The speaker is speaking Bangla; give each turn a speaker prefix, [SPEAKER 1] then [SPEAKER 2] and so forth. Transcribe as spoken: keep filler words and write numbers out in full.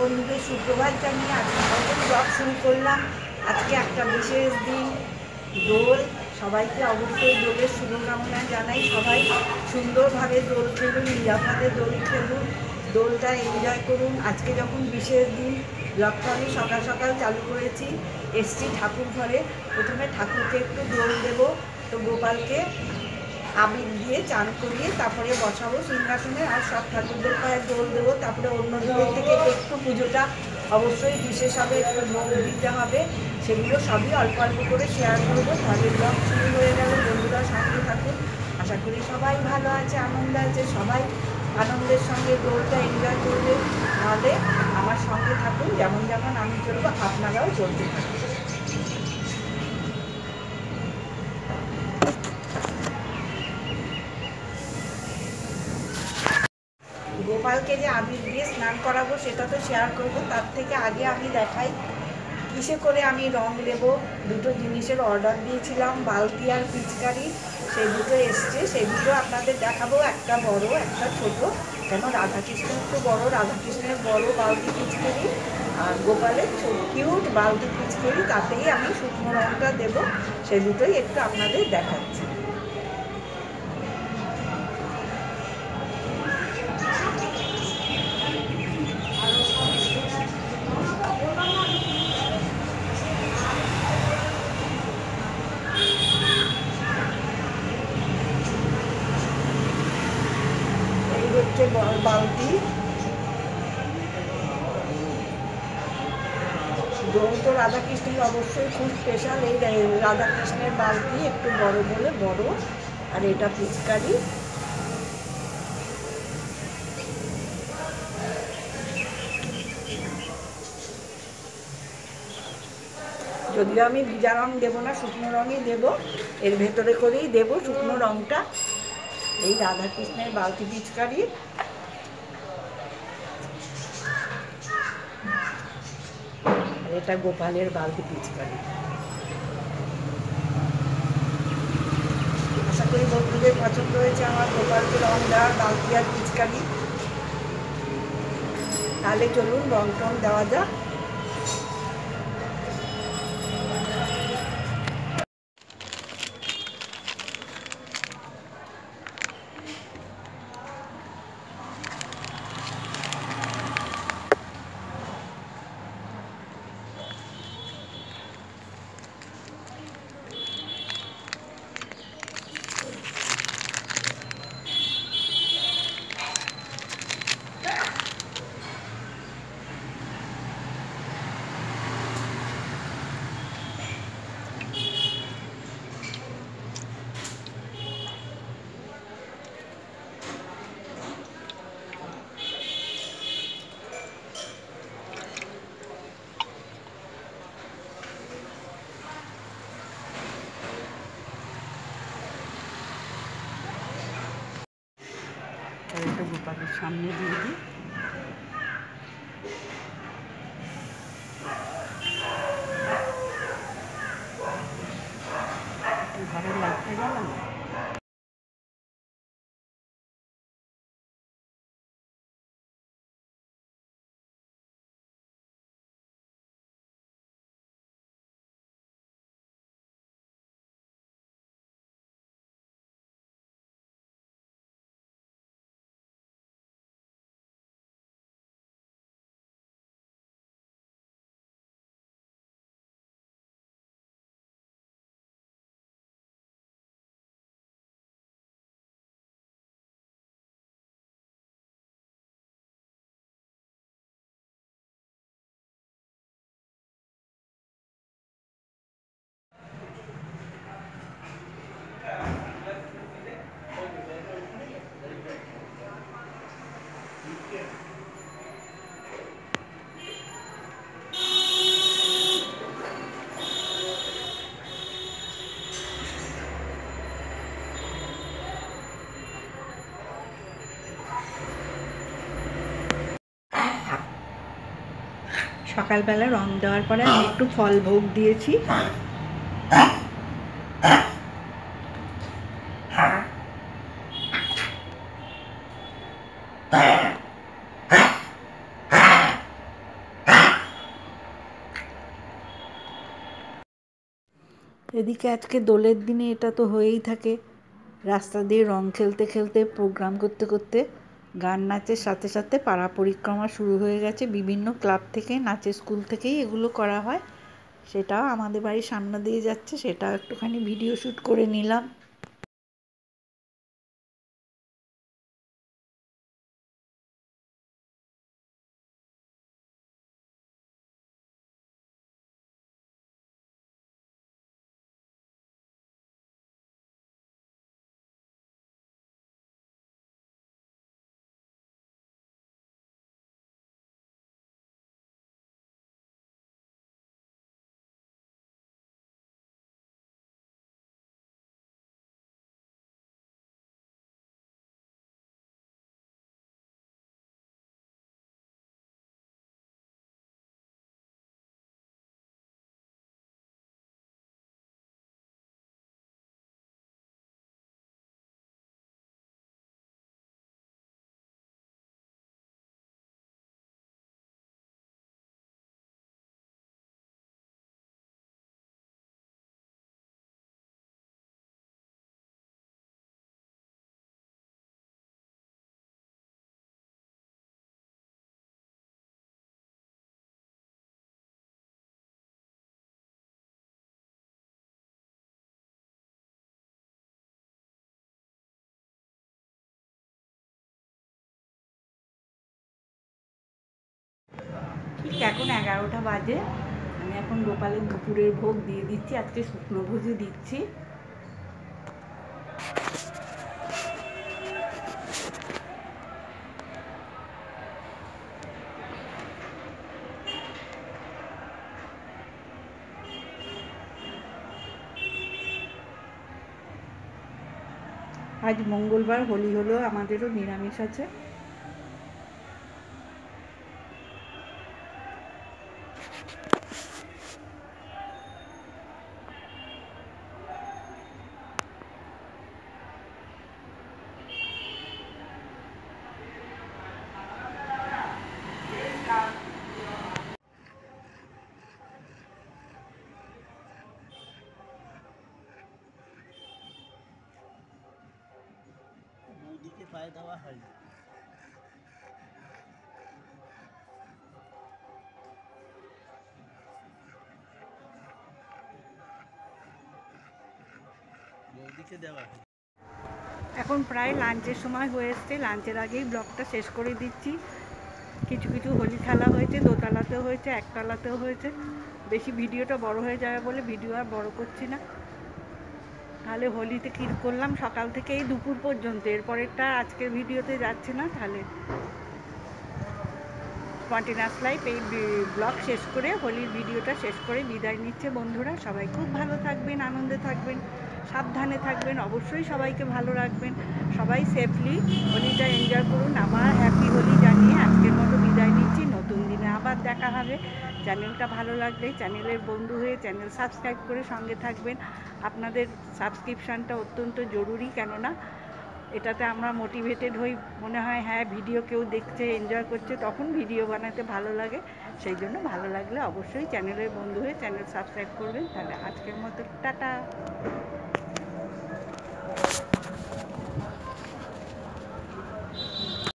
[SPEAKER 1] বন্ধুদের সুপ্রভাত জানিয়ে আজকে নতুন ব্লগ শুরু করলাম। আজকে একটা বিশেষ দিন, দোল। সবাইকে অবশ্যই দোলের শুভকামনা জানাই। সবাই সুন্দরভাবে দোল খেলুন, নিরাপদে দোল খেলুন, দোলটা এনজয় করুন। আজকে যখন বিশেষ দিন, ব্লগটা আমি সকাল সকাল চালু করেছি। এসছি ঠাকুর ঘরে, প্রথমে ঠাকুরকে একটু দোল দেবো। তো গোপালকে আবির দিয়ে চান করিয়ে তারপরে বসাবো সিংহাসনে, আর সব ঠাকুরদের পায়ে দোল দেবো। তারপরে অন্য দিকের থেকে একটু পুজোটা অবশ্যই বিশেষ হবে, একটু ভোগ দিতে হবে। সেগুলো সবই অল্প অল্প করে শেয়ার করবো। তাহলে ব্লগ শুরু হয়ে গেল। বন্ধুরা সঙ্গে থাকুন। আশা করি সবাই ভালো আছে, আনন্দ আছে, সবাই আনন্দের সঙ্গে দোলটা এনজয় করবে। তাহলে আমার সঙ্গে থাকুন, যেমন যেমন আমি চলবো আপনারাও চলতে থাকুন। গোপালকে যে আবির দিয়ে স্নান করাবো সেটা তো শেয়ার করবো। তার থেকে আগে আমি দেখাই কিসে করে আমি রং দেবো। দুটো জিনিসের অর্ডার দিয়েছিলাম, বালতি আর পিচকারি। সেই দুটো এসছে, সেই দুটো আপনাদের দেখাবো। একটা বড়, একটা ছোট। কেন রাধাকৃষ্ণ একটু বড়, রাধাকৃষ্ণের বড় বালতি পিচকারি, আর গোপালের ছোট কিউট বালতি পিচকারি। তাতেই আমি শুকনো রংটা দেবো। সেই দুটোই একটু আপনাদের দেখাচ্ছি। হচ্ছে বালতি, দোল তো রাধাকৃষ্ণের অবশ্যই খুব স্পেশাল। এই রাধাকৃষ্ণের বালতি একটু বড় বলে বড়, আর এটা পিচকারি। যদিও আমি ভিজা রং দেবো না, শুকনো রঙই দেবো। এর ভেতরে করেই দেবো শুকনো রংটা। এই রাধাকৃষ্ণের বালতি পিচকারি, আর এটা গোপালের বালতি পিচকারি। আশা করি বন্ধুদের পছন্দ হয়েছে আমার গোপালকে রং দেওয়ার বালতি আর পিচকারি। তাহলে চলুন রং টং দেওয়া যাক। একটু গোপালের সামনে দিয়ে দিই। ঘরের লাইটটা জ্বালানো। সকালবেলা রং দেওয়ার পরে আমি একটু ফল ভোগ দিয়েছি। এদিকে আজকে দোলের দিনে এটা তো হয়েই থাকে, রাস্তা দিয়ে রং খেলতে খেলতে, প্রোগ্রাম করতে করতে, গান নাচের সাথে সাথে পাড়া পরিক্রমা শুরু হয়ে গেছে। বিভিন্ন ক্লাব থেকে, নাচের স্কুল থেকেই এগুলো করা হয়। সেটাও আমাদের বাড়ির সামনে দিয়ে যাচ্ছে, সেটাও একটুখানি ভিডিও শ্যুট করে নিলাম। ঠিক এখন এগারোটা বাজে। আমি এখন গোপালের দুপুরের ভোগ দিয়ে দিচ্ছি। আজকে শুকনো ভোজই দিচ্ছি। আজ মঙ্গলবার, হোলি হলো, আমাদেরও নিরামিষ আছে।
[SPEAKER 2] বৌদিকে পায়ে দেওয়া হয়। বৌদিকে দেওয়া হয়।
[SPEAKER 1] এখন প্রায় লাঞ্চের সময় হয়ে এসছে। লাঞ্চের আগেই ব্লগটা শেষ করে দিচ্ছি। কিছু কিছু হোলি খেলা হয়েছে, দোতলাতেও হয়েছে, একতলাতেও হয়েছে। বেশি ভিডিওটা বড় হয়ে যাবে বলে ভিডিও আর বড় করছি না। তাহলে হোলিতে কী করলাম সকাল থেকে এই দুপুর পর্যন্ত, এরপরেরটা আজকের ভিডিওতে যাচ্ছে না। তাহলে কন্টিনিউয়াস লাইফ এই ব্লগ শেষ করে, হোলির ভিডিওটা শেষ করে বিদায় নিচ্ছে বন্ধুরা। সবাই খুব ভালো থাকবেন, আনন্দে থাকবেন, সাবধানে থাকবেন, অবশ্যই সবাইকে ভালো রাখবেন। সবাই সেফলি হোলিটা এনজয় করুন। আমার হ্যাপি হোলি জানিয়ে আজকের মতো বিদায় নিচ্ছি। নতুন দিনে আবার দেখা হবে। চ্যানেলটা ভালো লাগলে চ্যানেলের বন্ধু হয়ে চ্যানেল সাবস্ক্রাইব করে সঙ্গে থাকবেন। আপনাদের সাবস্ক্রিপশানটা অত্যন্ত জরুরি, কেননা এটাতে আমরা মোটিভেটেড হই, মনে হয় হ্যাঁ ভিডিও কেউ দেখছে, এনজয় করছে, তখন ভিডিও বানাতে ভালো লাগে। সেই জন্য ভালো লাগলে অবশ্যই চ্যানেলের বন্ধু হয়ে চ্যানেল সাবস্ক্রাইব করবেন। তাহলে আজকের মতো টাটা।